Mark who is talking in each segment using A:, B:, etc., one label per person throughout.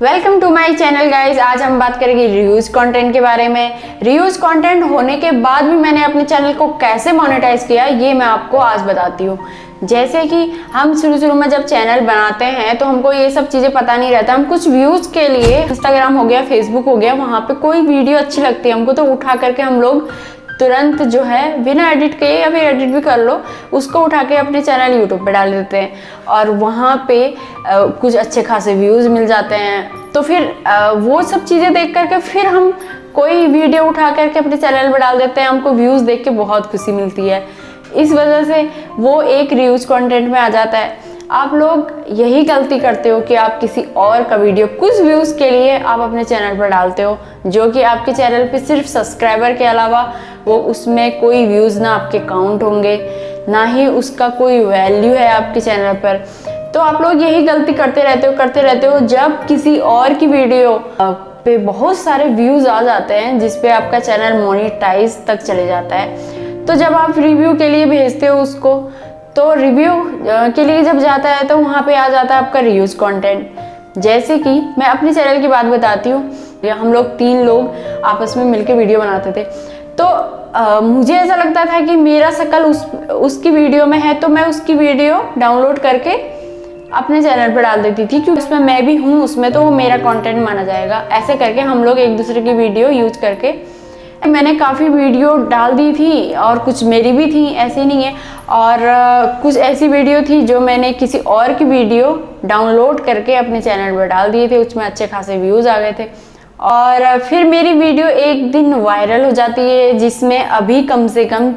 A: Welcome to my channel guys. आज हम बात करेंगे रीयूज कंटेंट के बारे में। रीयूज कंटेंट होने के बाद भी मैंने अपने चैनल को कैसे मोनेटाइज किया ये मैं आपको आज बताती हूँ। जैसे कि हम शुरू में जब चैनल बनाते हैं तो हमको ये सब चीज़ें पता नहीं रहता। हम कुछ व्यूज़ के लिए इंस्टाग्राम हो गया, फेसबुक हो गया, वहाँ पे कोई वीडियो अच्छी लगती है हमको तो उठा करके हम लोग तुरंत जो है बिना एडिट किए या फिर एडिट भी कर लो उसको उठा के अपने चैनल यूट्यूब पे डाल देते हैं और वहाँ पे कुछ अच्छे खासे व्यूज़ मिल जाते हैं। तो फिर वो सब चीज़ें देख करके फिर हम कोई वीडियो उठा करके अपने चैनल पे डाल देते हैं। हमको व्यूज़ देख के बहुत खुशी मिलती है, इस वजह से वो एक रीयूज कंटेंट में आ जाता है। आप लोग यही गलती करते हो कि आप किसी और का वीडियो कुछ व्यूज़ के लिए आप अपने चैनल पर डालते हो, जो कि आपके चैनल पे सिर्फ सब्सक्राइबर के अलावा वो उसमें कोई व्यूज़ ना आपके काउंट होंगे, ना ही उसका कोई वैल्यू है आपके चैनल पर। तो आप लोग यही गलती करते रहते हो। जब किसी और की वीडियो पे बहुत सारे व्यूज़ आ जाते हैं जिस पे आपका चैनल मोनेटाइज तक चले जाता है, तो जब आप रिव्यू के लिए भेजते हो उसको, तो रिव्यू के लिए जब जाता है तो वहाँ पे आ जाता है आपका रीयूज कंटेंट। जैसे कि मैं अपने चैनल की बात बताती हूँ, हम लोग 3 लोग आपस में मिलकर वीडियो बनाते थे। तो मुझे ऐसा लगता था कि मेरा शकल उसकी वीडियो में है, तो मैं उसकी वीडियो डाउनलोड करके अपने चैनल पर डाल देती थी क्योंकि उसमें मैं भी हूँ उसमें, तो वो मेरा कंटेंट माना जाएगा। ऐसे करके हम लोग एक दूसरे की वीडियो यूज करके मैंने काफ़ी वीडियो डाल दी थी और कुछ मेरी भी थी, ऐसे नहीं है। और कुछ ऐसी वीडियो थी जो मैंने किसी और की वीडियो डाउनलोड करके अपने चैनल पर डाल दिए थे, उसमें अच्छे खासे व्यूज़ आ गए थे। और फिर मेरी वीडियो एक दिन वायरल हो जाती है जिसमें अभी कम से कम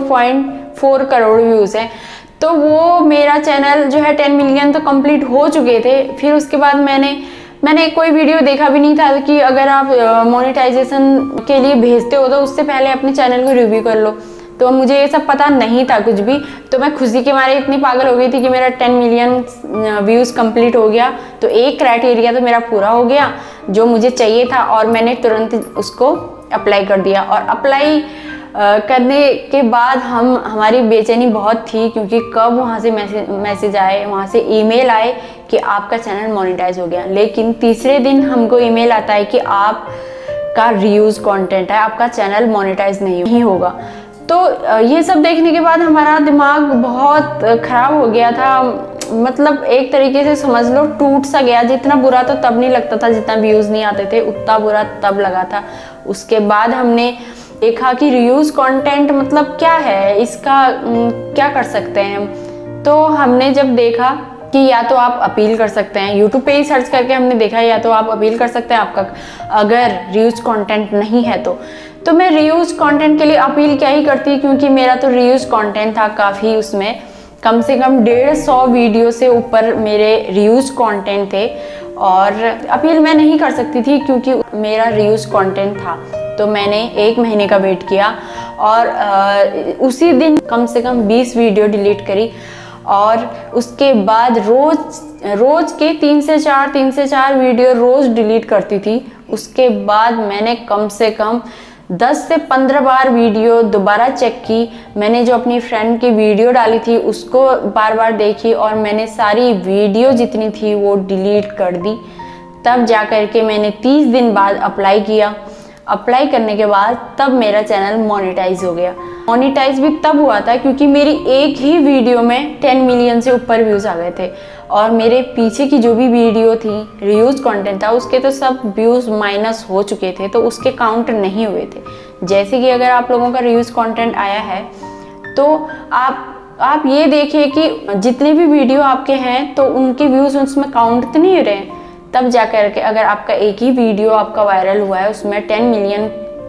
A: 4.4 करोड़ व्यूज़ हैं। तो वो मेरा चैनल जो है 10 मिलियन तो कंप्लीट हो चुके थे। फिर उसके बाद मैंने कोई वीडियो देखा भी नहीं था कि अगर आप मोनेटाइजेशन के लिए भेजते हो तो उससे पहले अपने चैनल को रिव्यू कर लो। तो मुझे ये सब पता नहीं था कुछ भी, तो मैं खुशी के मारे इतनी पागल हो गई थी कि मेरा 10 मिलियन व्यूज़ कंप्लीट हो गया। तो एक क्राइटेरिया तो मेरा पूरा हो गया जो मुझे चाहिए था और मैंने तुरंत उसको अप्लाई कर दिया। और अप्लाई करने के बाद हमारी बेचैनी बहुत थी क्योंकि कब वहाँ से मैसेज आए, वहाँ से ईमेल आए कि आपका चैनल मोनेटाइज हो गया। लेकिन तीसरे दिन हमको ईमेल आता है कि आपका रीयूज कंटेंट है, आपका चैनल मोनेटाइज नहीं होगा। तो ये सब देखने के बाद हमारा दिमाग बहुत ख़राब हो गया था। मतलब एक तरीके से समझ लो टूट सा गया। जितना बुरा तो तब नहीं लगता था जितना व्यूज़ नहीं आते थे, उतना बुरा तब लगा था। उसके बाद हमने देखा कि रीयूज कंटेंट मतलब क्या है, इसका क्या कर सकते हैं हम। तो हमने जब देखा कि या तो आप अपील कर सकते हैं, यूट्यूब पे ही सर्च करके हमने देखा या तो आप अपील कर सकते हैं आपका अगर रीयूज कंटेंट नहीं है तो मैं रीयूज कंटेंट के लिए अपील क्या ही करती, क्योंकि मेरा तो रीयूज कंटेंट था काफ़ी, उसमें कम से कम 150 वीडियो से ऊपर मेरे रीयूज कंटेंट थे। और अपील मैं नहीं कर सकती थी क्योंकि मेरा रीयूज कंटेंट था। तो मैंने 1 महीने का वेट किया और उसी दिन कम से कम 20 वीडियो डिलीट करी। और उसके बाद रोज़ के 3 से 4 वीडियो रोज़ डिलीट करती थी। उसके बाद मैंने कम से कम 10 से 15 बार वीडियो दोबारा चेक की। मैंने जो अपनी फ्रेंड की वीडियो डाली थी उसको बार बार देखी और मैंने सारी वीडियो जितनी थी वो डिलीट कर दी। तब जा कर के मैंने 30 दिन बाद अप्लाई किया। अप्लाई करने के बाद तब मेरा चैनल मोनेटाइज हो गया। मोनेटाइज भी तब हुआ था क्योंकि मेरी एक ही वीडियो में 10 मिलियन से ऊपर व्यूज़ आ गए थे और मेरे पीछे की जो भी वीडियो थी रीयूज कंटेंट था उसके तो सब व्यूज़ माइनस हो चुके थे, तो उसके काउंट नहीं हुए थे। जैसे कि अगर आप लोगों का रीयूज कंटेंट आया है तो आप ये देखिए कि जितने भी वीडियो आपके हैं तो उनके व्यूज़ उसमें काउंट तो नहीं हो रहे हैं। तब जा कर के अगर आपका एक ही वीडियो आपका वायरल हुआ है, उसमें 10 मिलियन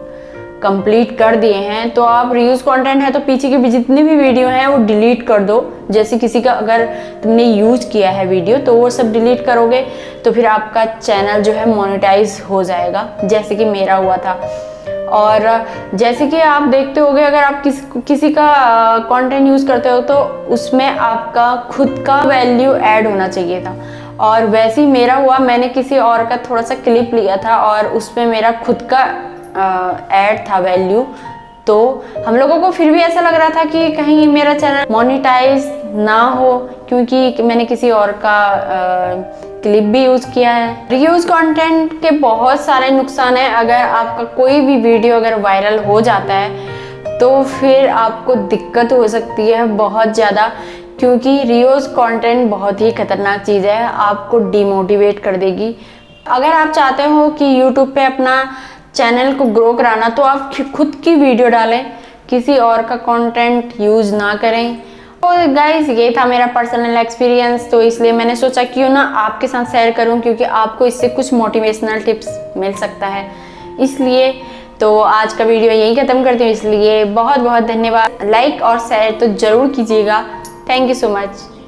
A: कंप्लीट कर दिए हैं, तो आप रीयूज कंटेंट है तो पीछे की भी जितनी भी वीडियो हैं वो डिलीट कर दो। जैसे किसी का अगर तुमने यूज किया है वीडियो तो वो सब डिलीट करोगे तो फिर आपका चैनल जो है मोनेटाइज हो जाएगा, जैसे कि मेरा हुआ था। और जैसे कि आप देखते होगे अगर आप किसी का कंटेंट यूज़ करते हो तो उसमें आपका खुद का वैल्यू ऐड होना चाहिए था और वैसे ही मेरा हुआ। मैंने किसी और का थोड़ा सा क्लिप लिया था और उसमें मेरा खुद का ऐड था वैल्यू, तो हम लोगों को फिर भी ऐसा लग रहा था कि कहीं मेरा चैनल मोनेटाइज ना हो, क्योंकि मैंने किसी और का क्लिप भी यूज़ किया है। रीयूज़ कंटेंट के बहुत सारे नुकसान हैं। अगर आपका कोई भी वीडियो अगर वायरल हो जाता है तो फिर आपको दिक्कत हो सकती है बहुत ज़्यादा, क्योंकि रीयूज़ कंटेंट बहुत ही खतरनाक चीज़ है, आपको डिमोटिवेट कर देगी। अगर आप चाहते हो कि यूट्यूब पे अपना चैनल को ग्रो कराना तो आप खुद की वीडियो डालें, किसी और का कंटेंट यूज़ ना करें। तो गाइज ये था मेरा पर्सनल एक्सपीरियंस, तो इसलिए मैंने सोचा क्यों ना आपके साथ शेयर करूं, क्योंकि आपको इससे कुछ मोटिवेशनल टिप्स मिल सकता है। इसलिए तो आज का वीडियो यहीं ख़त्म करती हूँ। इसलिए बहुत बहुत धन्यवाद। लाइक और शेयर तो ज़रूर कीजिएगा। Thank you so much.